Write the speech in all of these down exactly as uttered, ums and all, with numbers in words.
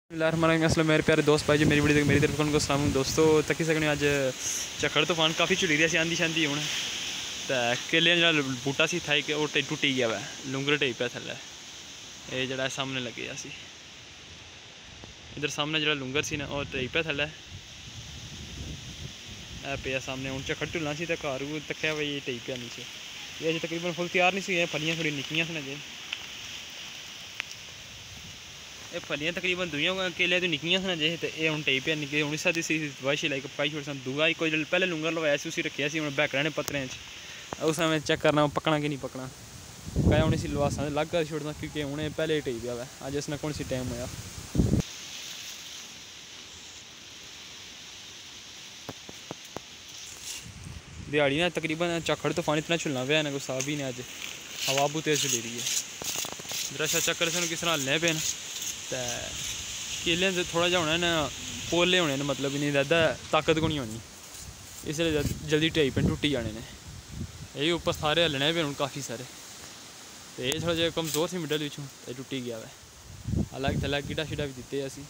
असल मेरे प्यारे दोस्त भाई जो मेरी वीडियो मेरी तरफ उनको सलाम दोस्तों तकी सकने अज झक्खड़ तूफान काफ़ी झुली रहा आंधी शांधी हूँ तो केले जो बूटा सी था कि वो टुटी गया वै लुंगर टेई पे थले ये जरा सामने लगे असी इधर सामने जो लुंगर सी ना वो टेई पे थले पे सामने हूँ झक्खड़ ढुलना सी तो घर तकिया भाई टेई पे नीचे ये अजे तकरीबन फुल तैयार नहीं सी फलियाँ थोड़ी निक्कियां सी अजे ये फलियाँ तकरीबन दुइया केले तो निक्कियां सन जे तो ये हूँ टेई पे निकले हूँ इस वाशी लाई पाई छोड़ सन दूआ कोई जो पहले लुंगर लवाया से उसी रखे हूँ बैकड़ा ने पत्तरें उस समय चेक करना पकना कि नहीं पकना कह हूँ इसी लवासा अलग कर छोड़ना क्योंकि उन्हें पहले ही टेई पिया वै अज इसने कौन सी टाइम होया दिहाड़ी ना तकरीबन झक्खड़ तूफान इतना झुलना पे ना कोई साहब ही नहीं अज हवा बहुत तेज चली रही है दरअसल चक्कर से किस तरह हलने पे तो केले थोड़ा जहा होना ना पोले होने न मतलब इन्नी ज़्यादा ताकत को नहीं होनी इसलिए जल्दी टेई पे टुटी जाने ने यही उपर सारे हलने पे हूँ काफ़ी सारे तो ये थोड़ा जहा कमज़ोर सी मिडल पिछू तो टुटी गया वै अलग थलग कीड़ा शीड़ा भी दिते असी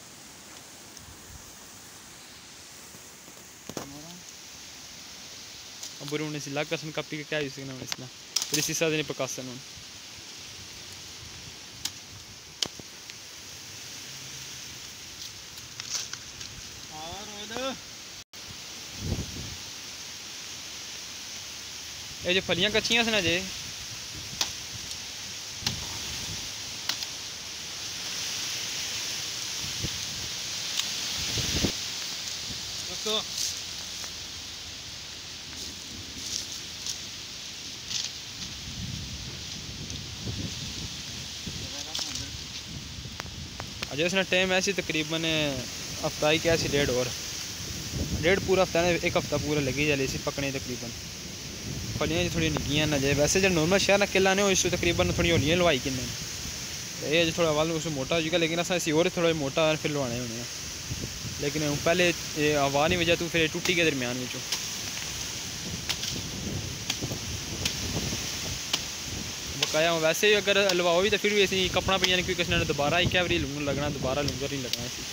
बुरे हूँ इसी लग करसन कापी के क्या यूज करना इसना फिर इसी साथ नहीं पकासन हूँ ये जो फलियां कच्चियां सन जे अजय इसने टाइम ऐसी तकरीबन हफ्ता ही क्या सी डेढ़ और डेढ़ पूरा हफ्ता ने एक हफ्ता पूरा लगी जाए इसी पकने तकरीबन फलियां थोड़ी निक्कियां ना जाए वैसे जो नॉर्मल शहर केला ने इस तकरीबन थोड़ी होलियां लवाई किन्ने ये अज थोड़ा वाल उस मोटा हो जाएगा लेकिन अस इसी और थोड़ा मोटा फिर लवाने होने लेकिन पहले हवा नहीं वजह तू फिर टुटी गया दरम्यान में बकाया वैसे ही अगर लवाओ भी तो फिर भी ऐसी कपड़ा पे यानी क्योंकि किसी ने दोबारा एक बारी लुंगर लगना दोबारा लुंगर नहीं लगना इसी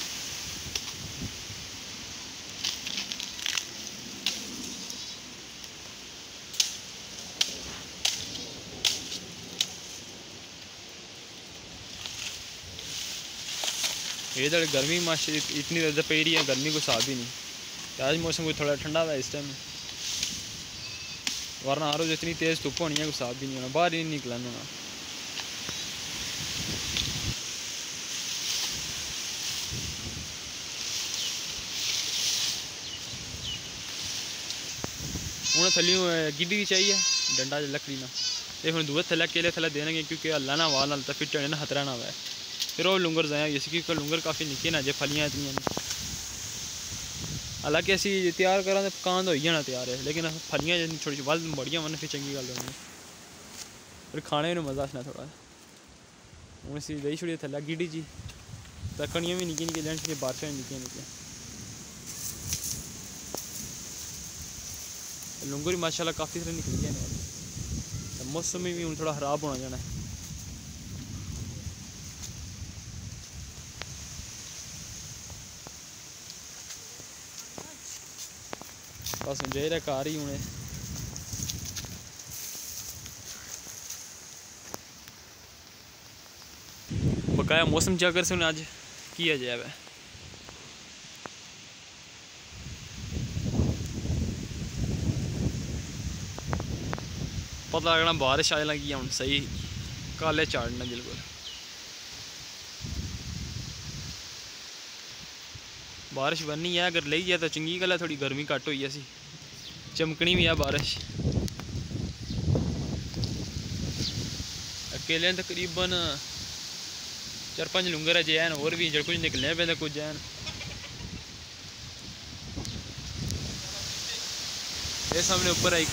ये तो गर्मी माशा इतनी ज़्यादा पी रही है गर्मी को हिसाब ही नहीं आज मौसम कोई थोड़ा ठंडा था इस टाइम वरना आ रोज इतनी तेज़ धुप होनी है कोई हिसाब भी नहीं होना बाहर ही नहीं निकलना होना हूँ थलियों गिड्डी भी चाहिए डंडा लकड़ी ना ये हम दूए थले केले थले देने क्योंकि हल्ला ना वाल हलता फिर चढ़ने ना खतरा ना हुआ फिर वो लुंगर जाए इसकी लुंगर काफ़ी निक्के ना जे फलियाँ इतनी हालांकि असी तैयार करा तो पकान तो हो जाना तैयार है लेकिन फलियाँ थोड़ी सी वल बड़िया मन फिर चंगी गल होनी फिर खाने में मज़ा आना थोड़ा हूँ इसी दही छुड़ी थले गिड्डी जी तकनियाँ भी निक्की निक्की लैंड बारिशां भी निक्कियां निक्कियां लुंगर भी माशाल्लाह काफ़ी सारे निकली हैं तो मौसम भी हूँ थोड़ा खराब होना जाना है बस जे रहा घर ही हूँ बकाया मौसम चेक कर सुन अज की है जाए वै पता लगना बारिश आए लगी हूँ सही काले चाड़ना बिल्कुल बारिश बननी है अगर ले जाए तो चंगी गल है थोड़ी गर्मी घट हुई है चमकनी भी है बारिश केले तकरीबन चार पांच लुंगर है जैन और भी जो कुछ निकलने पे कुछ जैन ये सामने ऊपर आई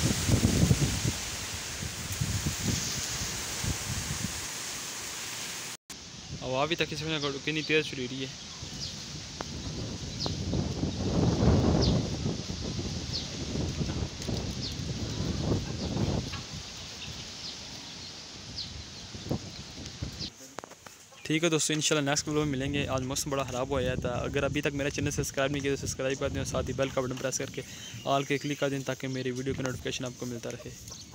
हवा भी तक कितनी तेज चली रही है ठीक ठीक है दोस्तों, इंशाल्लाह नेक्स्ट वीडियो में मिलेंगे। आज मौसम बड़ा ख़राब हो गया था। अगर अभी तक मेरा चैनल सब्सक्राइब नहीं किया तो सब्सक्राइब कर दें और साथ ही बेल का बटन प्रेस करके ऑल के क्लिक कर दें ताकि मेरी वीडियो की नोटिफिकेशन आपको मिलता रहे।